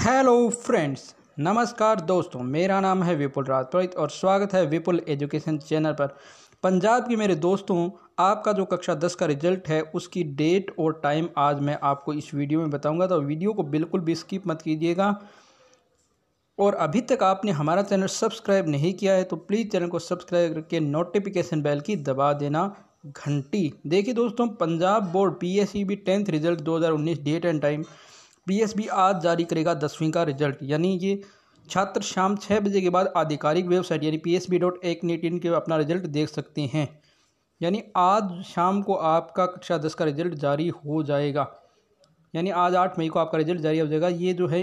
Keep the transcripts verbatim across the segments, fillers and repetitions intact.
Hello friends, नमस्कार दोस्तों। मेरा नाम है विपुल राजपुरोहित और स्वागत है विपुल एजुकेशन चैनल पर। पंजाब के मेरे दोस्तों, आपका जो कक्षा दस का रिजल्ट है उसकी डेट और टाइम आज मैं आपको इस वीडियो में बताऊंगा, तो वीडियो को बिल्कुल भी स्किप मत कीजिएगा। और अभी तक आपने हमारा चैनल सब्सक्राइब नहीं किया है तो प्लीज़ चैनल को सब्सक्राइब करके नोटिफिकेशन बेल की दबा देना घंटी। देखिए दोस्तों, Punjab board P S E B tenth result दो हज़ार उन्नीस date and time. P S B आज जारी करेगा दसवीं का रिजल्ट, यानी ये छात्र शाम छः बजे के बाद आधिकारिक वेबसाइट यानी P S B dot ac net in के अपना रिजल्ट देख सकते हैं। यानी आज शाम को आपका कक्षा दस का रिजल्ट जारी हो जाएगा, यानी आज आठ मई को आपका रिजल्ट जारी हो जाएगा। ये जो है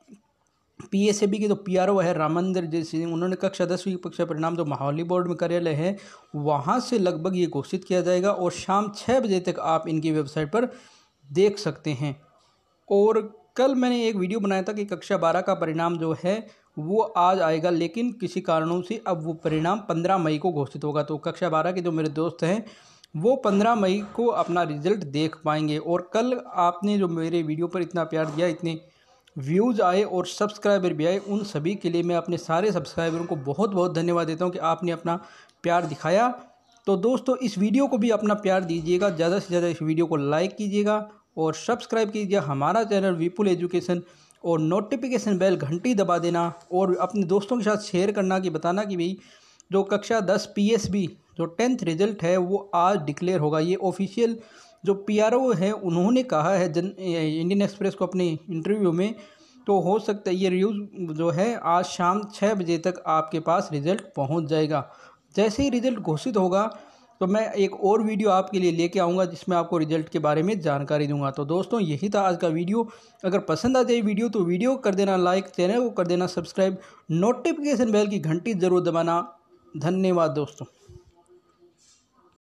पी एस बी के जो पी आर ओ है रामंदर जैसे, उन्होंने कक्षा दसवीं कक्षा परिणाम जो माहौली बोर्ड में कार्यालय है वहाँ से लगभग ये घोषित किया जाएगा और शाम छः बजे तक आप इनकी वेबसाइट पर देख सकते हैं। और कल मैंने एक वीडियो बनाया था कि कक्षा बारह का परिणाम जो है वो आज आएगा, लेकिन किसी कारणों से अब वो परिणाम पंद्रह मई को घोषित होगा। तो कक्षा बारह के जो मेरे दोस्त हैं वो पंद्रह मई को अपना रिजल्ट देख पाएंगे। और कल आपने जो मेरे वीडियो पर इतना प्यार दिया, इतने व्यूज़ आए और सब्सक्राइबर भी आए, उन सभी के लिए मैं अपने सारे सब्सक्राइबरों को बहुत बहुत धन्यवाद देता हूँ कि आपने अपना प्यार दिखाया। तो दोस्तों, इस वीडियो को भी अपना प्यार दीजिएगा, ज़्यादा से ज़्यादा इस वीडियो को लाइक कीजिएगा और सब्सक्राइब कीजिए हमारा चैनल विपुल एजुकेशन और नोटिफिकेशन बेल घंटी दबा देना और अपने दोस्तों के साथ शेयर करना कि बताना कि भाई जो कक्षा दस पी एस बी जो टेंथ रिजल्ट है वो आज डिक्लेयर होगा। ये ऑफिशियल जो पी आर ओ है उन्होंने कहा है जन इंडियन एक्सप्रेस को अपने इंटरव्यू में। तो हो सकता है ये न्यूज़ जो है आज शाम छः बजे तक आपके पास रिज़ल्ट पहुंच जाएगा। जैसे ही रिज़ल्ट घोषित होगा तो मैं एक और वीडियो आपके लिए लेके आऊँगा जिसमें आपको रिजल्ट के बारे में जानकारी दूंगा। तो दोस्तों, यही था आज का वीडियो। अगर पसंद आ जाए वीडियो तो वीडियो कर देना लाइक, चैनल को कर देना सब्सक्राइब, नोटिफिकेशन बेल की घंटी ज़रूर दबाना। धन्यवाद दोस्तों।